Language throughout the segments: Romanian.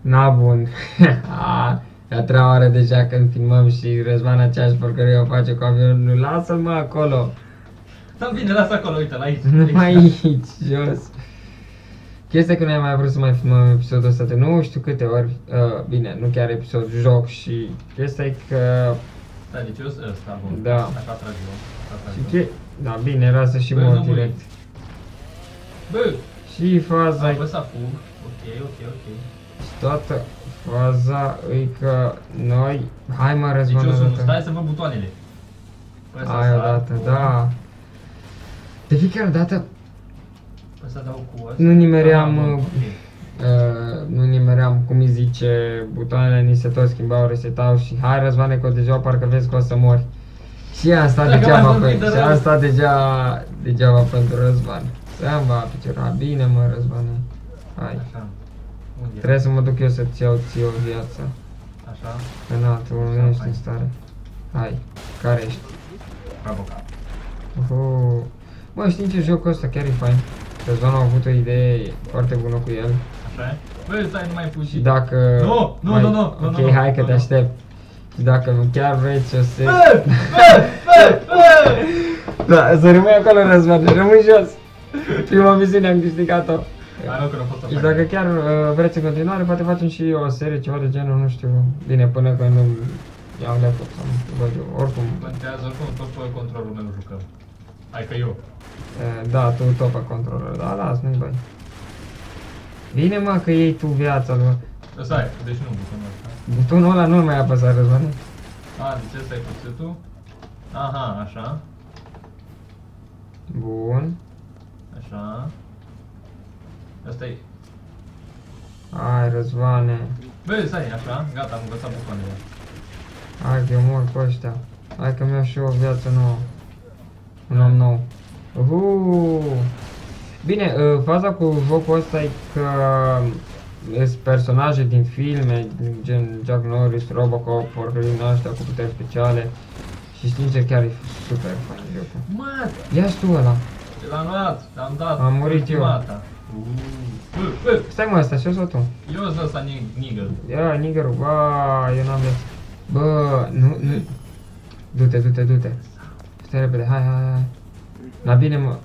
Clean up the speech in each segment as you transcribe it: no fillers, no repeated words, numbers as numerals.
Na bun. E a treia oară deja când filmăm și Răzvan aceeași porcărie o face cu avionul. Lasă-l mă acolo. Da, bine, lasă acolo, uite-l aici. Numai aici, jos. Chestia că noi am mai vrut să mai filmăm episodul ăsta de nu știu câte ori. Bine, nu chiar episod, joc și chestia e că... Da, deci eu sunt ăsta, bun. Da. Așa trag eu. Și ce... Da, bine, era să și Bă, mor nu muri. direct. Bă! Și faza Am e... apăsat fug. Ok. Și toată faza e că noi... Hai mă, Deci Răzvan, eu sunt, odată. stai să văd butoanele. Păi să Hai sar odată, cu- da. De fiecare dată Păi să dau cu ăsta. nu nimeream... Ah, ok. nu nimeream cum îi zice, butoanele ni se tot schimbau, resetau și hai Răzvane că deja parcă vezi că o să mori. Și am stat Dacă degeaba, mai vorbit de și am rău. stat degeaba pentru Răzvan. Să-mi va piciora, bine mă Răzvane, hai. Așa. Unde e? Trebuie să mă duc eu să-ți iau ție o viață, Așa. că na, tu nu ești hai. în stare. Hai, care ești? Bravo, cap. Mă, știi ce jocul ăsta chiar e fain? Răzvan a avut o idee foarte bună cu el. Așa e? Băi, stai, nu mai fugi. Și dacă... Nu, mai- nu, Ok, nu, hai că nu, te nu. aștept. Și dacă chiar vrei să se... Bă! Da, să rămâi acolo, Răzvan, rămâi jos. Prima misiune am câștigat-o. Hai, nu, că nu pot să Și fac. dacă chiar vreți în continuare, poate facem și o serie, ceva de genul, nu știu. Bine, până când nu iau laptop sau nu știu, văd eu, oricum. Contează, oricum, tot pe controlul meu jucăm. Hai că eu. Da, tu tot pe controller, da, las, nu-i bai. Bine mă, că iei tu viața lui. Ăsta e, deci nu butonul ăsta. Butonul ăla nu-l mai apăsa, Răzvan. A, deci ăsta e cuțitul. Aha, așa. Bun. Așa. Ăsta e. Hai, Răzvane. Bă, stai, așa, gata, am învățat butoanele. Hai că eu mor cu ăștia. Hai că mi-au și eu o viață nouă. Un om nou. Bine, faza cu jocul ăsta e că sunt personaje din filme, gen Jack Norris, Robocop, porcării din astea cu puteri speciale. Și sincer chiar e super fain jocul. Mă, Ia-și tu ăla. l-am luat, l-am dat. Am murit eu. ultimata. Bă, Stai mă ăsta, și-o tu. eu sunt ăsta nigger. Ia, niggerul, bă, eu n-am viață. Bă, nu. Du-te. Stai repede, hai. La bine mă.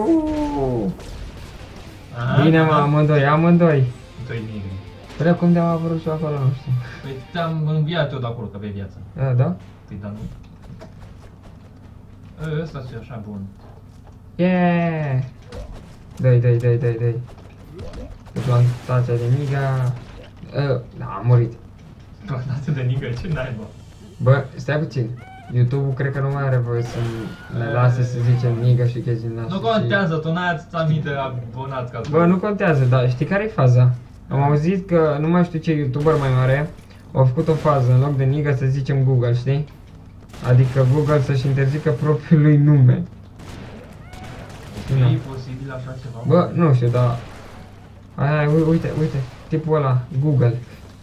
Bine mă, amândoi. Doi nigri. Prea cum de-am apărut și eu acolo, nu știu. Păi te-am înviat eu de acolo, că aveai viață. Da? Păi, dar nu. Ăsta e așa bun. Yeah! Dai. Plantația de miga. Da, am murit. Plantația de nigger, ce naiba? Bă, stai puțin. YouTube-ul cred că nu mai are voie să ne lase să zicem niga și chestii din astea. Nu contează, tu n-ai atâta mii de abonați ca să... Bă, nu contează, dar știi care e faza? Am auzit că nu mai știu ce YouTuber mai mare a făcut o fază, în loc de niga să zicem Google, știi? Adică Google să-și interzică propriul lui nume. E posibil așa ceva? Bă, nu știu, dar... Hai, uite, tipul ăla, Google.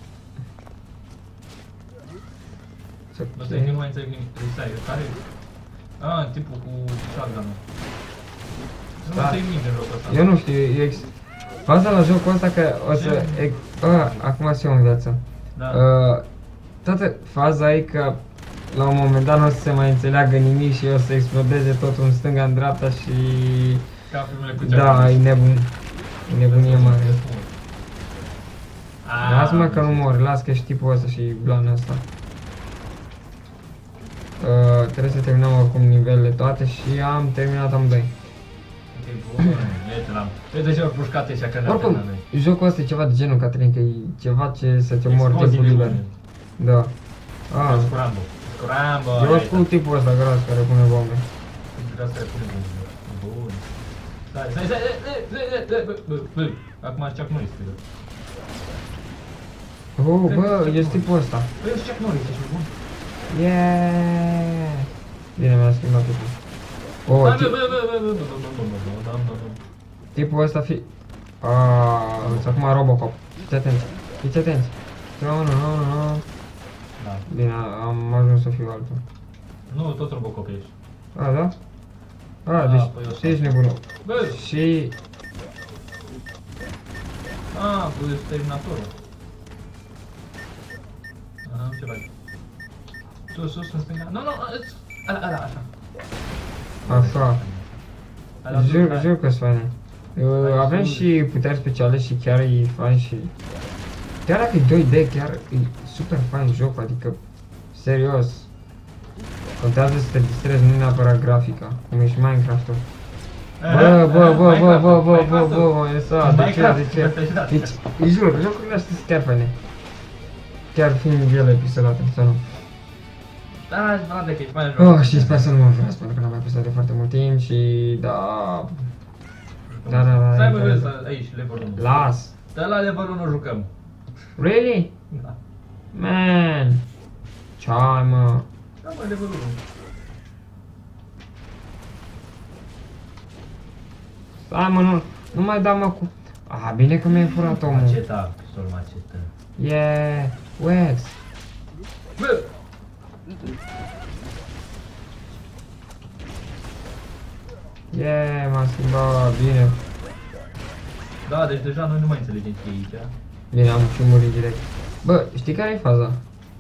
Bă, stai că nu mai înțeleg nimic. Stai, care? Ah, tipul cu shotgun-ul. Nu Da. înțeleg nimic din jocul ăsta. Eu nu știu, faza la jocul ăsta că o să... Acum sunt eu în viață. Da. Toată faza e că la un moment dat nu o să se mai înțeleagă nimic și o să explodeze totul în stânga, în dreapta și... Ca filmele cu Da, e nebun. E nebunie mare. Ah, Lasă-mă că nu mor, las că ești tipul ăsta și blanul ăsta. Trebuie să terminăm oricum nivelele toate și am terminat amândoi. Ok, bun. Uite, l-am. Uite ce-au pușcat ăștia că ne-au Oricum, terminat noi. jocul ăsta e ceva de genul, Catrin, că e ceva ce să te omori Explozii timpul liber. nebune. Da. Eu sunt cu Rambo. Cu Rambo. Eu sunt cu tipul ăsta gras care pune bombe. Asta e pune bun. Bun. Stai. Bă. Acum Chuck Norris, cred. Bă, ești tipul ăsta. Bă, ești Chuck Norris, ești bun. Yeah! Bine, mi-a schimbat tipul. Tipul ăsta fi... acum Robocop. Fiți atenți. Nu. Da. Bine, am ajuns să fiu altul. Nu, tot Robocop ești. Da? Da, Deci păi ăsta. și ești nebunul. Bă! Și... Cu Terminatorul. ce faci? Sus, în stânga. Nu, ala, așa. Așa. Ala, Jur că-s faine. Avem și puteri speciale și chiar e fain și... Chiar dacă e 2D, chiar e super fain jocul, adică... Serios. Contează să te distrezi, nu neapărat grafica, cum e și Minecraft-ul. Bă, lăsa, de ce? Deci, îi jur, jocurile astea sunt chiar faine. Chiar fiind ele pixelate, sau nu? Da, frate, că e fain jocul. Oh, și sper să nu mă înfurați, pentru că n-am mai postat de foarte mult timp și da... Da. Stai bă, aici, level 1. Las! Dă la level 1 jucăm. Really? Da. Man! Ce-ai, mă? Da, mă, level 1. Stai, mă, nu mai da, mă, cu... Ah, bine că mi-ai furat omul. Maceta, pistol macetă. Yeah, Wex. Bă! Yeah, m-a schimbat, bine. Da, deci deja noi nu mai înțelegem ce e aici. Bine, am și murit direct. Bă, știi care e faza?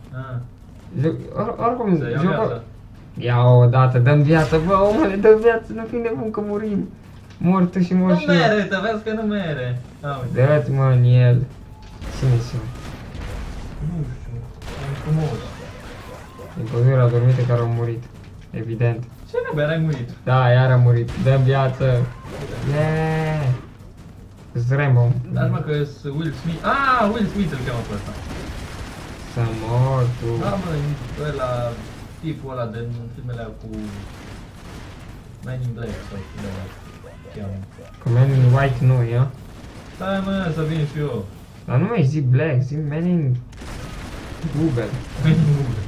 Oricum, Să iau jocul... viața. Ia o dată, dăm viață, bă, omule, dăm viață, nu fi nebun că murim. Mor tu și mor Nu și eu. mere, să vezi că nu mere. Dă-ți, mă, în el. Ține-ți-mă. Nu știu, e frumos. Din pădurea dormite care au murit. Evident. Ce nebe, ai murit? Da, iar a murit. Dăm viață. Yeah! Îți Rambo. Dar mă că sunt Will Smith. Ah, Will Smith îl cheamă pe ăsta. Să mor tu. Da, mă, ăla, tipul ăla din filmele alea cu Man in Black sau cum ăla cheamă. Că Man in White nu, ia? Stai mă, să vin și eu. Dar nu mai zi Black, zi Man in Google. Man in Black.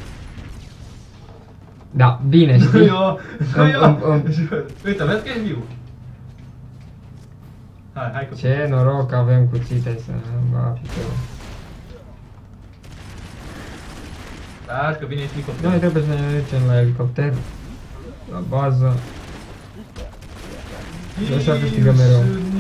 Da, bine, știi? Eu. Uite, vezi că e viu. Hai că... Ce noroc că avem cuțite să va piciorul. Da, că vine și elicopterul. Noi trebuie să ne ducem la elicopter, la bază. Și așa câștigăm mereu.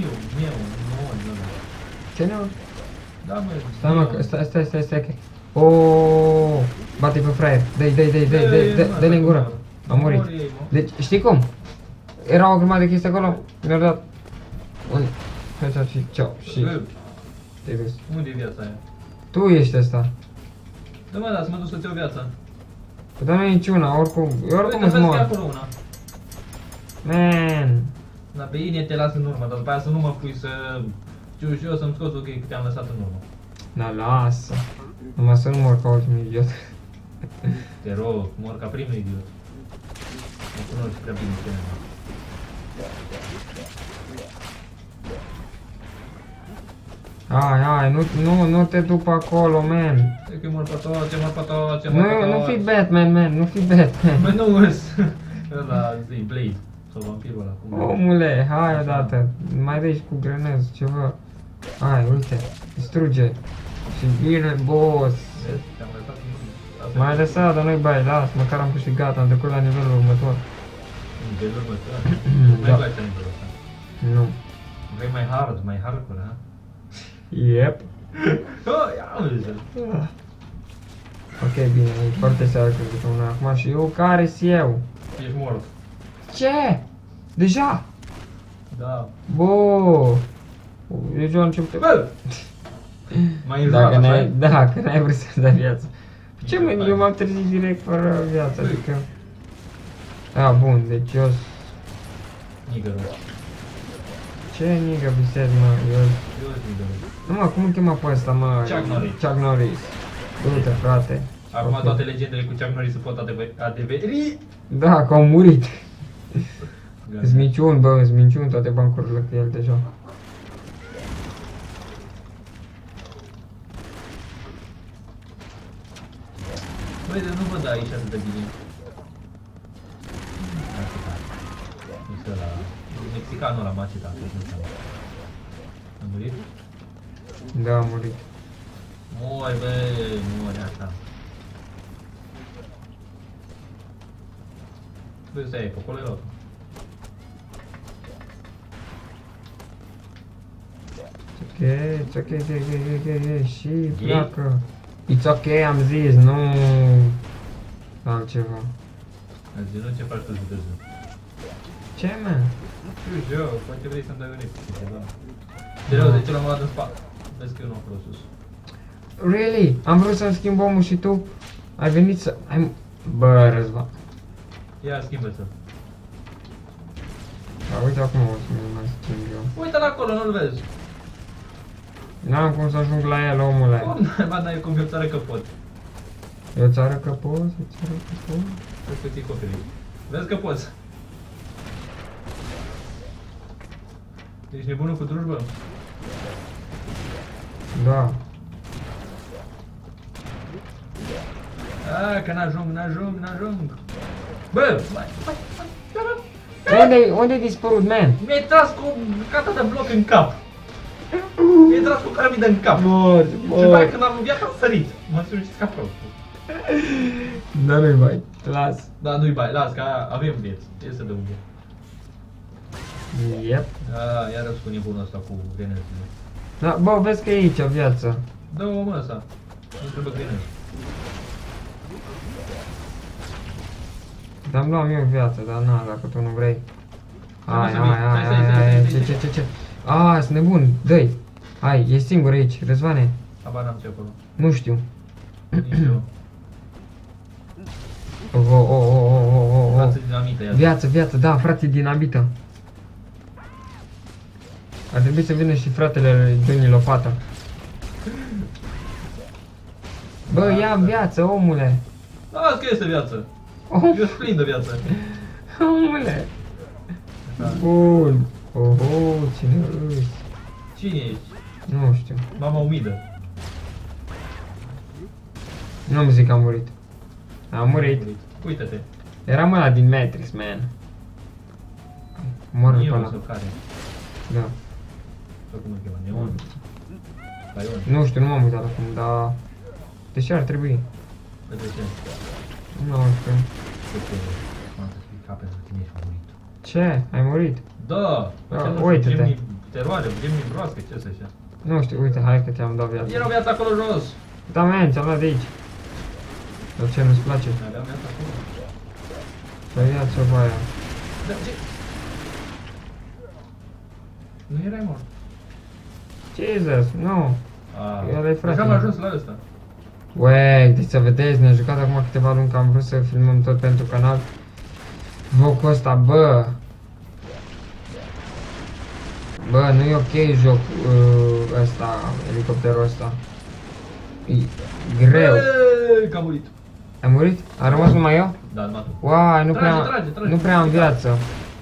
Ce nu? Da, mă. Stai mă, stai. Oooo, bate pe fraier. Dă-i în gură. A murit. Deci, știi cum? Era o grămadă de chestii acolo, mi-au dat un headshot și ceau și te-ai dus. Unde e viața aia? Tu ești ăsta. Da, mă, da, să mă duc să-ți iau viața. Păi dar nu e niciuna, oricum Uite, îți vezi că e mor. acolo una. Man. Dar pe Inie te las în urmă, dar după aia să nu mă pui să... Știu și eu să-mi scoți ochii că te-am lăsat în urmă. Da, lasă. Numai să nu mor ca ultimul idiot. Te rog, mor ca primul idiot. Mă cunoști prea bine pe mine. Hai, nu te duc pe acolo, man. Cred că mor pe toți, Nu fi Batman, man, nu fi Batman. Mă, nu îs. Ăla, zi, Blade. Sau vampirul ăla, cum e? Omule, hai odată. Mai dai și cu grenez, ceva. Hai, uite, distruge. Și bine, boss. Te-am lăsat în urmă. M-ai lăsat, dar nu-i bai, las, măcar am câștigat, am trecut la nivelul următor. Nivelul următor? Da. Nu-i place nivelul ăsta. Nu. Vrei mai hardcore, ha? Yep. Oh, ia uite. Ok, bine, e foarte seară cred că una acum și eu care-s eu? Ești mort. Ce? Deja? Da. Bă! Eu am început... Bă! Mai înjurat, așa? Dacă n-ai vrut să dai viață. Ce mă, eu m-am trezit direct fără viață, adică... A, bun, deci eu... Nigăru. Ce nigă visez, mă, eu... Eu sunt nigăru. Nu, mă, cum îl chema pe ăsta, mă? Chuck Norris. Chuck Norris. Du-te, frate. Acum Ok. toate legendele cu Chuck Norris se pot adeveri. Da, că au murit. Gata. Îți minciuni, bă, îți minciuni toate bancurile cu el deja. Băi, de nu văd aici atât de bine. Este ăla... Mexicanul ăla, Macheta, cred că înseamnă. A murit? Da, a murit. Mori, bă, mori așa. Băi, stai, pe acolo e loc. Ok, și pleacă. It's ok, am zis, nu altceva. Ai zis, nu ce faci tu de târziu? Ce, man? Știu eu, poate vrei să-mi dai un replică, da. De rău, de ce l-am luat în spate? Vezi că eu nu am acolo sus. Really? Am vrut să-mi schimb omul și tu ai venit să... Bă, Răzvan. Ia, schimbă-ți-l. Da, uite acum o să mă mai schimb eu. Uite-l acolo, nu-l vezi. N-am cum să ajung la el, omule. Cum n-ai cum eu țară că pot? Eu ți arăt că poți, eu ți arăt că poți. Vezi că ți-i copiii. Vezi că poți. Ești nebunul cu drujbă? Da. Că n-ajung. Bă, mai. Unde-ai dispărut, man? Mi-ai tras cu bucata de bloc în cap. Mi-ai tras cu caramidă în cap. Mor, Și după aia când am înviat am sărit. M-am sărit și scapă. Da, nu-i mai, las. Da, nu-i bai, las, că avem vieți. Trebuie să dăm vieți. Yep. Iar rău cu nebunul ăsta cu grenezile. Da, bă, vezi că e aici viață. Dă-o mă ăsta. Nu trebuie grenezi. Dar-mi luam eu viață, dar na, dacă tu nu vrei. Hai, ce? Sunt nebun, dă-i. Hai, e singur aici, Răzvane. Habar n-am ce acolo. Nu știu. Nici eu. Oh. Dinamită, ia. Viață, da, frate, dinamită. Ar trebui să vină și fratele Johnny Lopata. Bă, ia viață, omule. Las că este viață. Eu sunt plin de viață. Omule. Bun. Oho, cine ești? Cine ești? Nu știu. Mama umidă. Nu-mi zic că am murit. Am murit. Uită-te. Eram ăla din Matrix, man. Mor pe ăla. Sau care? Da. Sau cum îl chema? Neon? Baion? Nu știu, nu m-am uitat acum, dar... De ce ar trebui? De ce? Nu știu. Uite, m-am să spui ca pentru tine și am murit. Ce? Ai murit? Da! Uite-te. Teroare, gemni broască, ce să așa? Nu știu, uite, hai că te-am dat viață. Era o viață acolo jos! Da, man, ți-am luat de aici. Dar ce, nu-ți place? Aveam viață acolo. Păi ia-ți-o pe aia. Dar ce? Nu erai mort. Jesus, nu. Ăla-i frate. Deja am ajuns la ăsta. Uei, deci să vedeți, ne-am jucat acum câteva luni că am vrut să filmăm tot pentru canal. Jocul ăsta, bă. Bă, nu e ok joc ăsta, elicopterul ăsta. E greu. Că am murit. Ai murit? A rămas numai eu? Da, numai tu. Uai, Trage. nu prea am viață.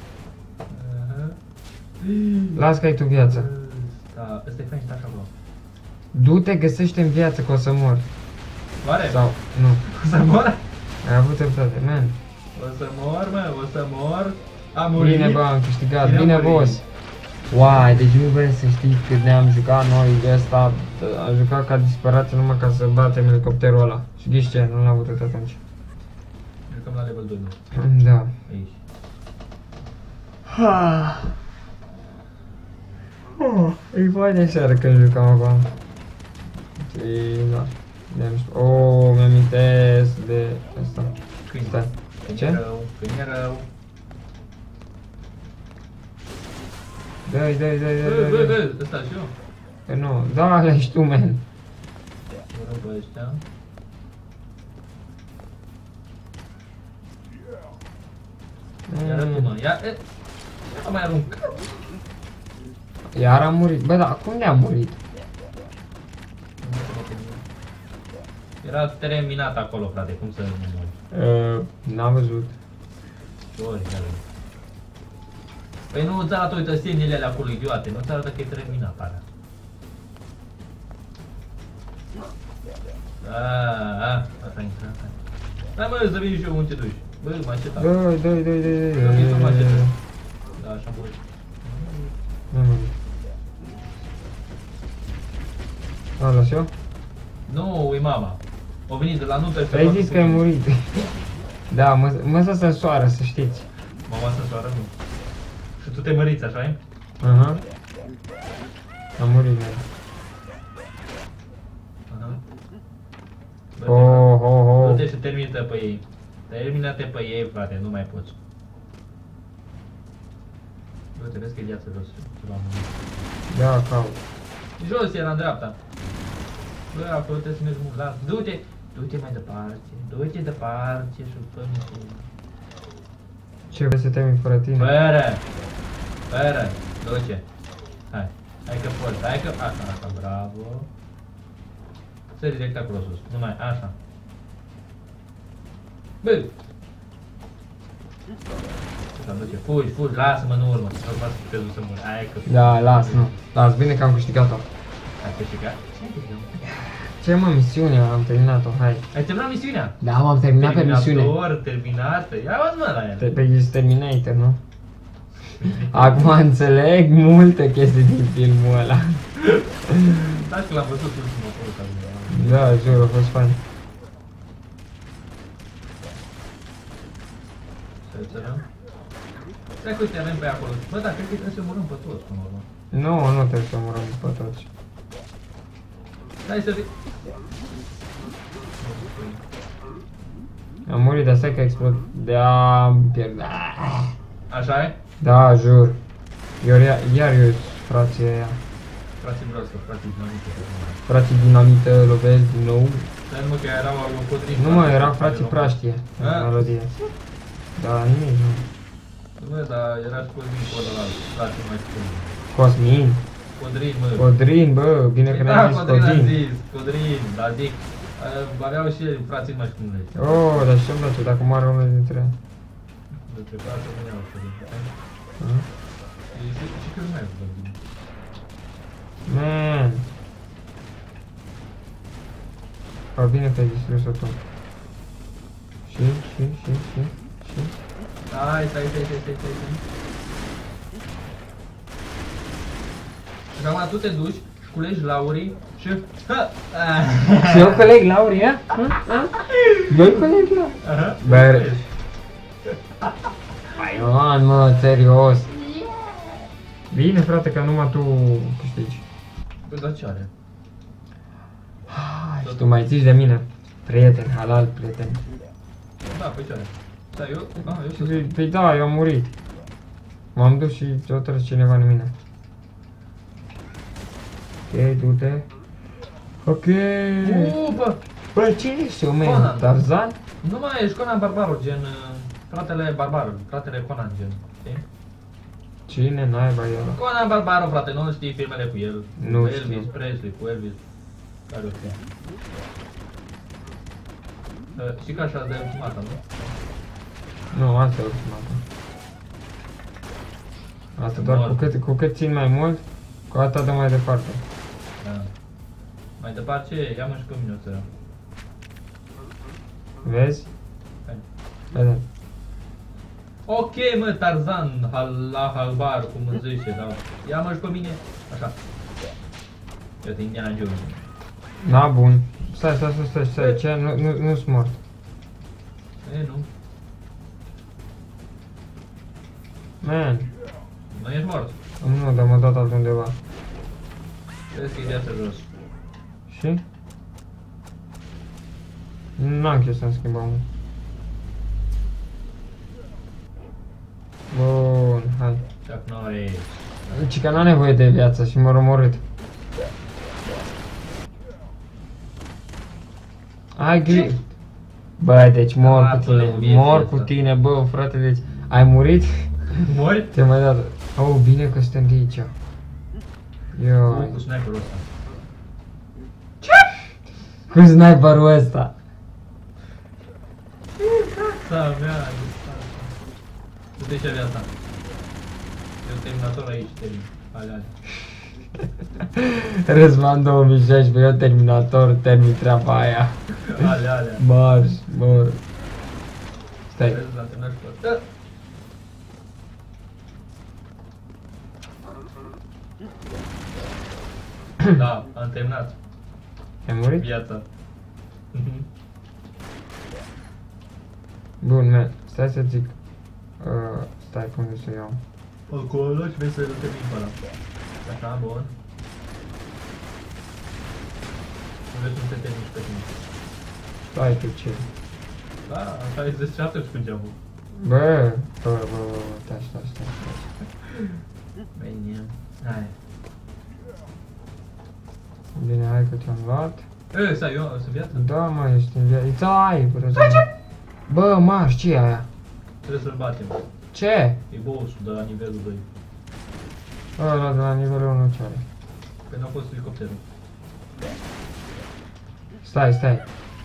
Las că ai tu viață. Da, ăsta e fain, stai așa acolo. Du-te, găsește-mi viață că o să mor. Oare? Sau, nu. O să mor? Ai avut dreptate, man. O să mor, mă, o să mor. Am murit. Bine, bă, am câștigat. Bine, Bine, am murit. boss. Uai, deci nu vrei să știi cât ne-am jucat noi de asta. Am jucat ca disperați numai ca să batem elicopterul ăla. Și ghiși ce, nu l-am avut atunci. Jucăm la level 2, nu? Da. Aici. E fain de seară când jucam acolo. Și da. Mi-amintesc de asta. Câini. Stai. Ce? Câini e rău. Dă-i. Bă, ăsta și eu. Că nu, da, ăla ești tu, man. Rău pe ăștia. Iară tu, mă. Ia mai arunc. Iar am murit. Bă, dar cum ne-am murit? Era teren minat acolo, frate, cum să nu mori? N-am văzut. Ce ori, iară. Păi nu ți arată, uite, stenile alea acolo, idiote, nu ți arată că e teren minat alea. Asta intră, asta. Hai mă, să vin și eu unde te duci. Bă, maceta. Dă-i. Să vin tu maceta. Da, așa am murit. N-am murit. Ăla și eu? Nu, e mama. O venit de la nuntă și... Ai zis că ai murit. Da, mă să se soară, să știți. Mama să soară, nu. Și tu te măriți, așa-i? Aha. Am murit, man. Aha. Du-te și termină pe ei. Termină-te pe ei, frate, nu mai poți. Du-te, vezi că e viață jos. Ceva mult. Da, caut. Jos era în dreapta. Bă, acolo trebuie să mergi mult. Las, du-te! Du-te mai departe. Du-te departe și fă-mi cu... Ce vrei să termin fără tine? Fără! Du-te! Hai! Hai că poți, hai că... Așa, bravo! Sări direct acolo sus, numai așa. Bă! Așa, du-te, fugi, lasă-mă în urmă. Nu mă să să mor. Hai că... Da, las, nu. Las, bine că am câștigat-o. Ai câștigat? Ce mă, misiunea, am terminat-o, hai. Ai terminat misiunea? Da, am terminat pe misiune. Terminată, ia uzi mă la el. Pe Terminator, nu? Acum înțeleg multe chestii din filmul ăla. Da, că l-am văzut ultimul acolo. Da, jur, a fost fain. Să țărăm. Stai că uite, avem pe acolo. Bă, da, cred că trebuie să murăm pe toți, până la urmă. Nu trebuie să omorăm pe toți. Stai să vii. Am murit, dar stai că explod. De-am pierdut. Așa e? Da, jur. Iar eu frații aia. Frații broască, frații dinamită. Frații dinamită lovesc din nou. Stai numai că erau alocodrii. Nu mă, erau frații praștie în melodie. Da, nimic, nu. Bă, dar era și Codrin cu ăla, frații mai scump. Cosmin? Codrin, mă. Codrin, bă, bine că ne-ai zis Codrin. Codrin, dar zic, aveau și ei frații mai scump. Oh, dar ce-mi place, dacă moare unul dintre ei. Dintre frații veneau Codrin. Și că nu mai e Codrin. Man. Fa bine că ai distrus-o tu. Și. Stai. Și acum tu te duci și culegi laurii și... Și eu coleg laurii, a? Eu coleg laurii. Bă, Paion, mă, serios. Bine, frate, că numai tu câștigi. Bă, dar ce are? Și tu mai zici de mine. Prieten, halal, prieten. Da, păi ce are? Stai, eu Păi da, eu am murit. M-am dus și o tras cineva în mine. Ok, du-te. Ok. Bă! Bă, cine ești eu, man? Conan. Tarzan? Nu mai ești Conan Barbarul, gen... Fratele Barbarul, fratele Conan, gen. Știi? Cine naiba el? Conan Barbarul, frate, nu știi filmele cu el. Nu cu știu. Elvis Presley, cu Elvis. Care o știa? Și ca așa de ultimata, nu? Nu, asta e ultimata. Asta doar cu cât țin mai mult, cu atât de mai departe. Da. Mai departe, ia-mă și pe mine o țără. Vezi? Hai. Vedem. Ok, mă, Tarzan, la halbar, cum îmi zice, da. Ia-mă și pe mine, așa. Eu te Indiana Jones. Na, bun. Stai, ce? Nu-s mort. E, nu. Man. Nu ești mort. Nu, dar m-a dat altundeva. Vezi că e viața jos. Și? N-am chef să-mi schimbăm. Bun, hai. Chuck Norris. Ci că n-a nevoie de viață și m-a omorât. Ai grijă. Bă, deci mor cu tine, mor cu tine, bă, frate, deci ai murit? Mori? Te-am mai dat. Oh, bine că suntem de aici. Ioi. Cu sniperul ăsta. Cu sniperul ăsta. Sa mea, du-te și viața. Eu terminator aici, termin. Alea. Răzvan 2016, eu Terminator, termin treaba aia. Alea. Marș. Stai. Vezi, l-am terminat și pe ăsta. Da, am terminat Ai murit? viața. Bun, man, stai să zic. Stai, cum să iau? Acolo și vezi să-l termin pe ăla. Așa, bun. Nu vezi cum te termin și pe tine. Stai, pe ce? Da, așa e zis și atunci cu geamul. Bă, stai. Bine, hai. Bine, hai că te-am luat. Stai, eu sunt viață? Da, mă, ești în viață. Stai, bă, Maș, ce e aia? Trebuie să-l batem. Ce? E boss-ul de la nivelul 2. Ăla de la nivelul 1 ce are? Păi n-a fost elicopterul. Stai.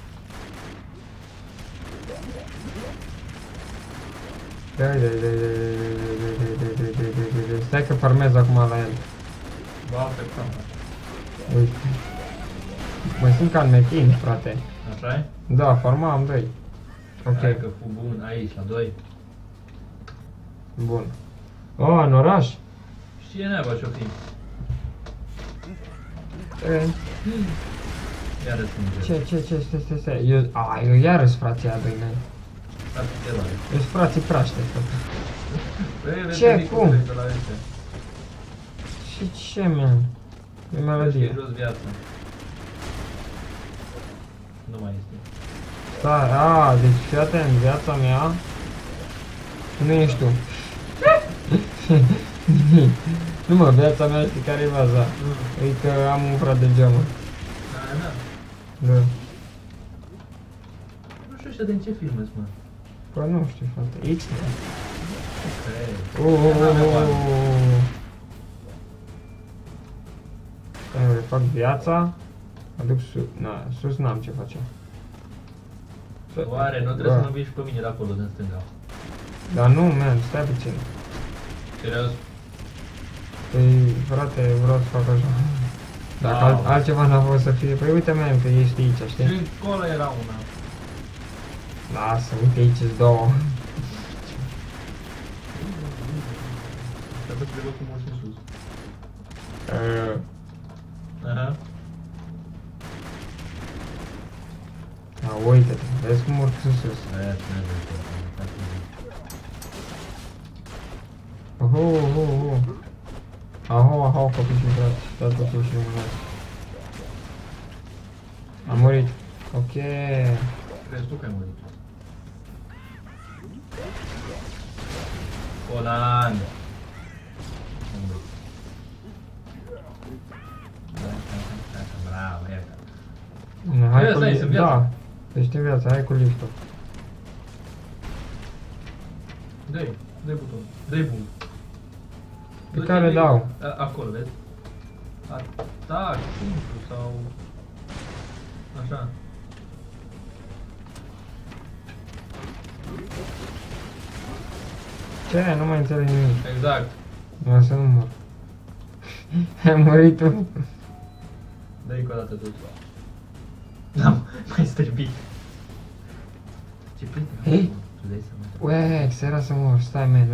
Dai. Stai că farmez acum la el. Ba, pe cam. Uite. Mă simt ca în metin, frate. Așa e? Da, farmam 2. Ok, Hai că fu bun aici, la 2. bun. Oh, în oraș? Și e naiba ce-o fi. Iară sânge. Ce? Eu iarăs frații aia doi mei. Asta te doare. Eu sunt frații praște, frate. Băi, Ce? vezi Cum? de la ăștia. Și ce, man? E Vezi că e melodie. jos viața. Nu mai este. Stai, deci fii atent, viața mea nu ești tu. Nu mă, viața mea știi care e baza? E că am un frat de geamă. Da. Da. Nu știu ăștia din ce filme sunt, mă. Păi nu știu, frate. X-Men. Ok. Stai, fac viața. Mă duc sus. Na, sus n-am ce face. Oare, nu trebuie să mă învingi pe mine de acolo, din stânga. Dar nu, man, stai puțin. Serios? Păi, frate, vreau să fac așa. Dacă altceva n-a fost să fie, păi uite, man, că ești aici, știi? Și acolo era una. Lasă, uite, aici-s două. Trebuie să trebuie cum urci în sus. Aha. Uite-te, vezi cum urc sus. Aho, copii și frați, dați copii și mânați. Am murit. Ok. Crezi tu că ai murit? Colan! Am murit. Bravo, iată. Hai Băi, cu stai, lift. sunt viață. Da, ești în viață, hai cu liftul. Dă-i butonul. Dă-i bun. Pe care dau? Acolo, vezi? Atac, simplu sau... Așa. Ce? Nu mai înțeleg nimic. Exact. Mă să nu mor. Ai murit tu. Dă-i încă o dată tu. N-am mai stârbit. Ce prieten am avut? Tu dai seama. Wex, era să mor. Stai, man.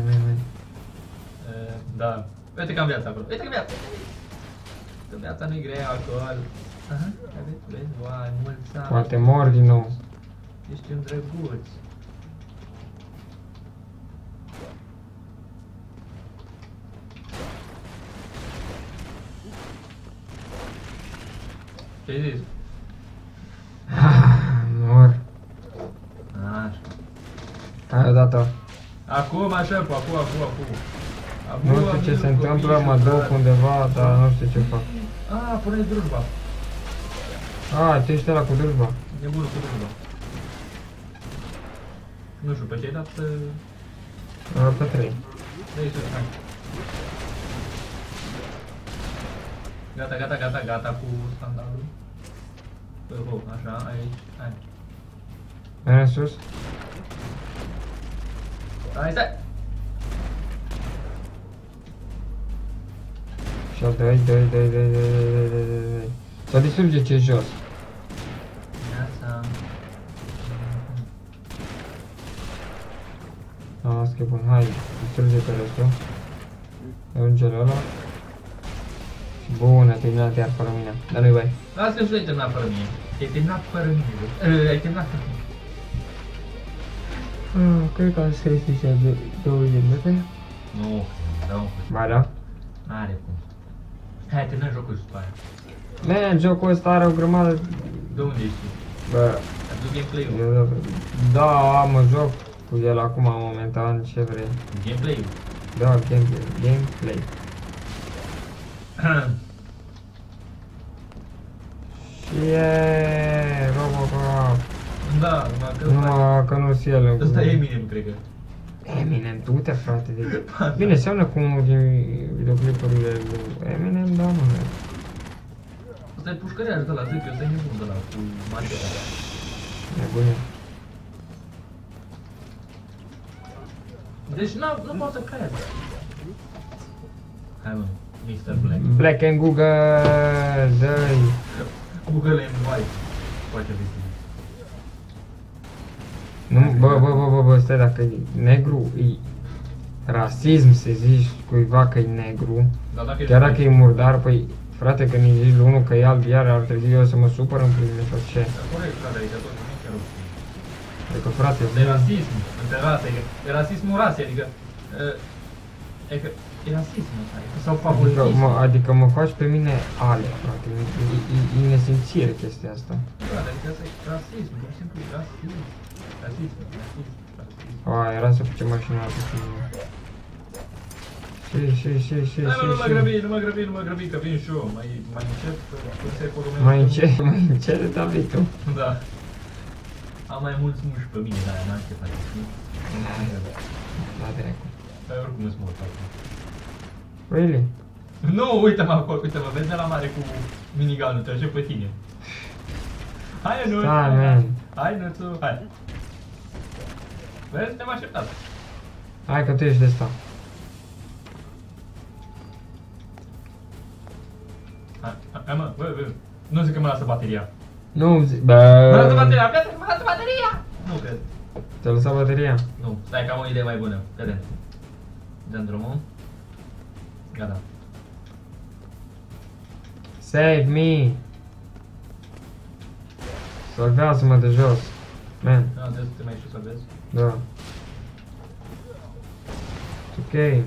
Da. Uite că am viața acolo. Uite că viața. Că viața nu-i grea acolo. Aha, vezi? Uai, mulți ani. Poate mor din nou. Ești un drăguț. Ce-ai zis? Mor. Așa. Hai odată. Acum așa, acum. Nu știu ce se întâmplă, mă duc undeva, dar nu știu ce fac. Puneți drujba. Tu ești ăla cu drujba. Nebunul cu drujba. Nu știu, pe ce ai dat... Pe 3. Dă-i sus, hai. Gata cu standardul. Așa, aici, hai. Merg în sus. Stai! Și al doi. Să distruge ce e jos. Viața. Las că e bun, hai, distruge pe restul. Ajunge la ăla. Bună, te-ai terminat iar fără mine. Dar nu-i bai. Las că nu ai terminat fără mine. Ai terminat fără mine. Ai terminat fără mine. Cred că am scris niște 20 de minute. Nu, nu. Ba da. N-are cum. Hai, terminăm jocul și după aia. Man, jocul ăsta are o grămadă. De unde ești? Bă, Ai văzut gameplay-ul? Da, mă joc cu el acum momentan, ce vrei. Gameplay-ul? Da, gameplay. Și e Robocop. Da, numai că Numai că nu-s el. ăsta e Eminem, cred că. Eminem, du-te frate, deci. Bine, seamănă cu unul din videoclipurile lui Eminem, da, mă. Ăsta e pușcăreaș de la, zic eu, ăsta e nebun de la, cu mașina. Nebunie. Deci nu pot să cred. Hai mă, Mr. Black. Black and Google, dă-i. Google and White. Poate fi. Nu, bă, stai, dacă e negru, e rasism să zici cuiva că e negru, Dar dacă chiar dacă e murdar, păi, frate, când îi zici lui unul că e alb, iar ar trebui eu să mă supăr în primul sau ce? corect, frate, adică tot nu chiar ok. Adică, frate, De rasism, între rase, adică e rasismul rasei, adică e rasism ăsta, adică sau favoritism. adică mă faci pe mine ale, frate, e nesimțire chestia asta. Da, adică asta e rasism, pur și simplu e rasism. Rasism. A, era să facem mașina pe tine. Și. Hai mă, nu mă grăbi, că vin și eu, mai încet, că se porumește. Mai încet de tabitul. Da. Am mai mulți muși pe mine, dar n-am ce face, știi? La dracu. Păi oricum îți mor acum. Really? Nu, uite-mă acolo, uite-mă, vezi de la mare cu minigunul, te ajut pe tine. Hai, Nuțu! Stai, man. Hai, Nuțu, hai! Vezi, te-am așteptat. Hai că tu ești de asta. Hai mă, bă, nu zic că mă lasă bateria. Nu, Mă lasă bateria, Petre, mă lasă bateria! Nu cred. Ți-a lăsat bateria? Nu, stai că am o idee mai bună, Petre. Dăm drumul. Gata. Save me! Salvează-mă de jos. Man, Da, trebuie să te mai știu să vezi. da. Ok.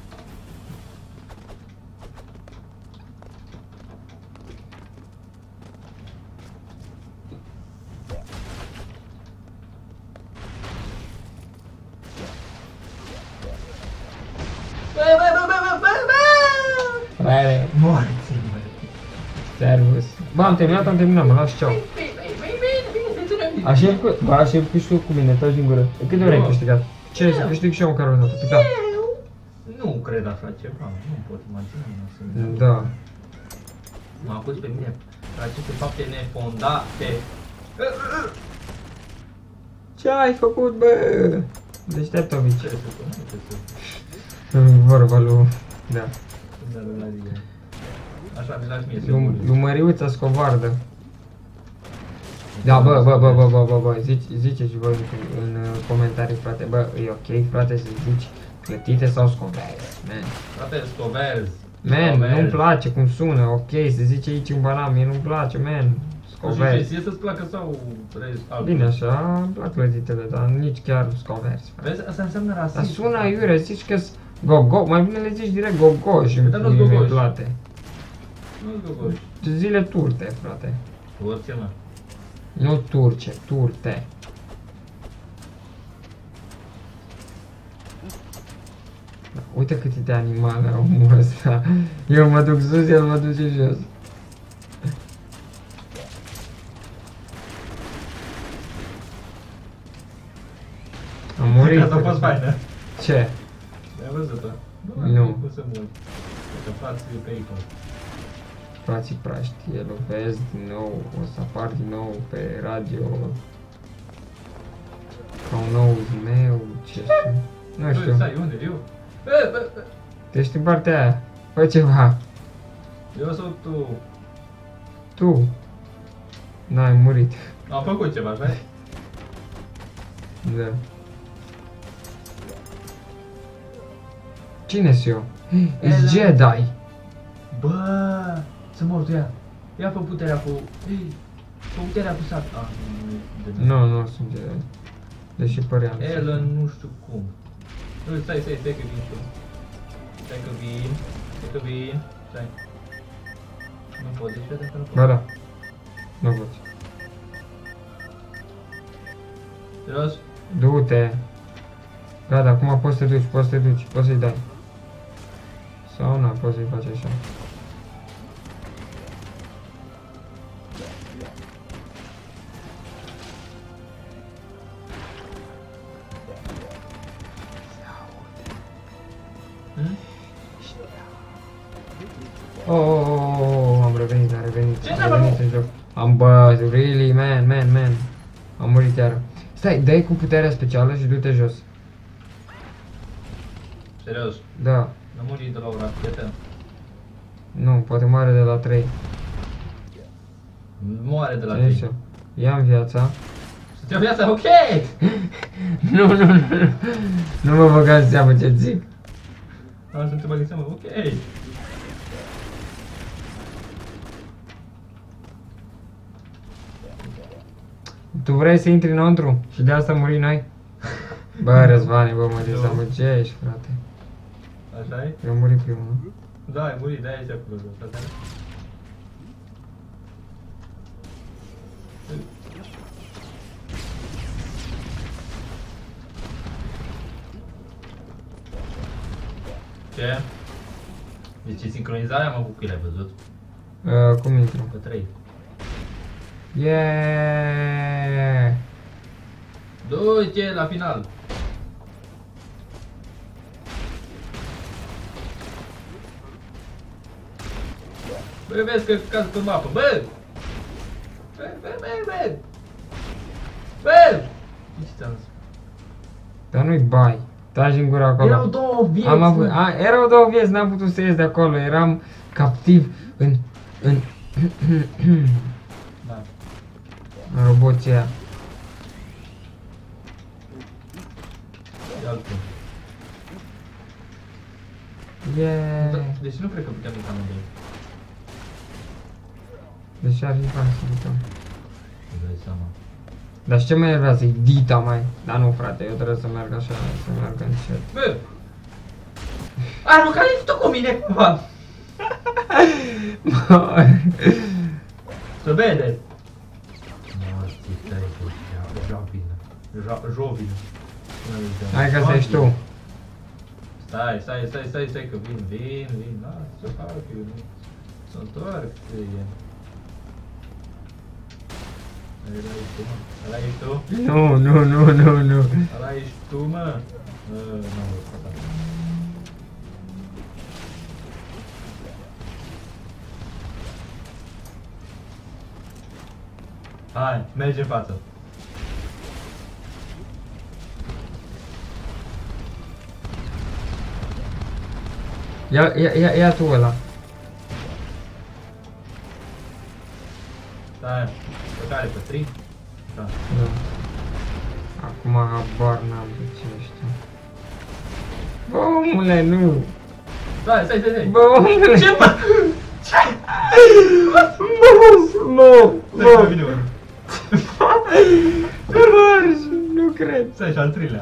Frate, Morți-mă! servus. Bă, am terminat, mă las, ceau. Așa e făcut și tu cu mine, taci din gură. De câte ori ai câștigat? Ce, să câștig și eu măcar o dată, da. Nu cred așa ceva, nu pot imagina. Da. M-a pus pe mine aceste fapte nefondate. Ce ai făcut, bă? Deșteaptă-o, Ce să spun? Ce să vorba lui... Da. Așa, mi lași mie să mă Lui Măriuța Scovardă. Da, bă, ziceți voi în comentarii, frate, bă, e ok, frate, să zici clătite sau scoverzi, man. Frate, scoverzi. Man, nu-mi place cum sună, ok, se zice aici în Banat, mie nu-mi place, man, scoverzi. Și să-ți placă sau altul? Bine așa, îmi plac clătitele, dar nici chiar scoverzi, frate. Vezi, asta înseamnă rasism. Dar sună iure, zici că-s gogo, mai bine le zici direct gogoși, Dar nu-s gogoși. îmi plate. Nu-s gogoși. Zile turte, frate. Turce, mă. Nu turce, turte. Da, uite cât e de animale omul ăsta. Eu mă duc sus, el mă duce jos. Am murit. Asta a fost faină. Ce? Ai văzut-o? Nu. Cum să mor. Că frații e pe pericol. Frații praști, el o vezi din nou, o să apar din nou pe radio. Ca un nou meu, ce nu știu. Stai, unde? Eu? Tu ești în partea aia. Fă ceva. Eu sau tu? Tu. N-ai murit. Am făcut ceva, așa? Da. Cine-s eu? Ești Jedi. Bă, să mor tu ea. Ia fă puterea cu... Fă puterea cu sat. Ah, Nu sunt Jedi. Deși păream. Ellen, nu știu cum. Stai că vin și eu. Stai că vin. Stai. Nu pot, deci vedem că nu pot. Ba da. Nu pot. Serios? Du-te. Gata, acum poți să te duci, poți să te duci, poți să-i dai. Sau nu, poți să-i faci așa. Oh, am revenit, am revenit, Ce am revenit în joc. Am bă, really, man. Am murit iară. Stai, dai cu puterea specială și du-te jos. Serios? Da. Nu muri de la o rachetă. Nu, poate moare de la 3. Moare de la Ce 3. știu? Ia-mi viața. Să-ți iau viața, ok! Nu. Nu mă băgați în seamă ce zic. Am să te bag în seamă, ok! Tu vrei să intri înăuntru și de asta muri noi? Bă, Răzvane, bă, mă dezamăgești, frate. Așa-i? Eu am murit primul, nu? Da, ai murit, de-aia ești acolo, frate. Ce? Deci sincronizarea mă bucur, l-ai văzut? Cum intru? Pe 3. Yeah! Du-te la final! Bă, vezi că caz pe mapă, bă! Bă! Ce ți-am zis? Dar nu-i bai. Taci în gura acolo. Erau două vieți, Am avut, mă. erau două vieți, n-am putut să ies de acolo. Eram captiv în Da. roboții aia. E altul. Yeah! Da, deci nu cred că putem uita amândoi. Deci ar fi fain să uităm. Îți dai seama. Dar și ce mă enervează? E dita, mai. Dar nu, frate, eu trebuie să merg așa, să merg încet. Bă! Aruncat-i tu cu mine cumva! Să vede! Morții tăi, jovină. Jovină. Hai că să ești tu. Stai că vin, lasă să fac eu, nu. Să întorc, ție. Ăla ești tu? Nu. Ăla ești tu, mă? Nu, gata. Hai, mergi în față. Ia tu ăla. Stai, pe care, pe 3? Da. Da. Acum habar n-am de ce știu. Bă, omule, nu! Stai! Bă, omule! Ce, mă? Mă! Vine unul. Nu cred! Stai, și al treilea.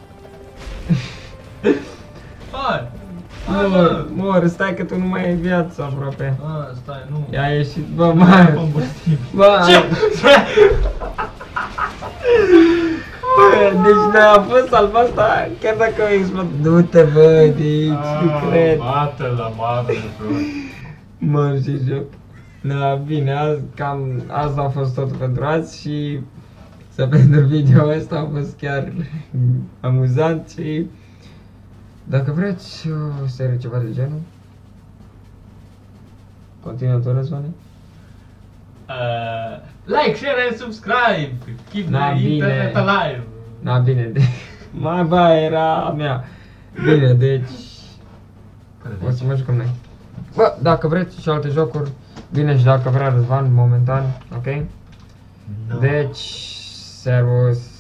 Hai! Mor, stai că tu nu mai ai viață aproape. Stai, nu. Ia ieșit, bă, Nu mai. ai combustibil. Bă, deci ne-a fost salva asta, chiar dacă a explodat. Du-te, bă, deci, nu cred. Bată la madre, frate. Mă, și joc. Da, bine, asta a fost totul pentru azi și să pentru video ăsta a fost chiar amuzant și dacă vreți o serie ceva de genul, continuă tu, Răzvane? Like, share and subscribe! Keep Da, the bine. internet alive! Na, bine, mai ba, era a mea. Bine, deci o să mă jucăm noi. Bă, dacă vreți și alte jocuri, bine, și dacă vrea Răzvan, momentan, ok? No. Deci, servus.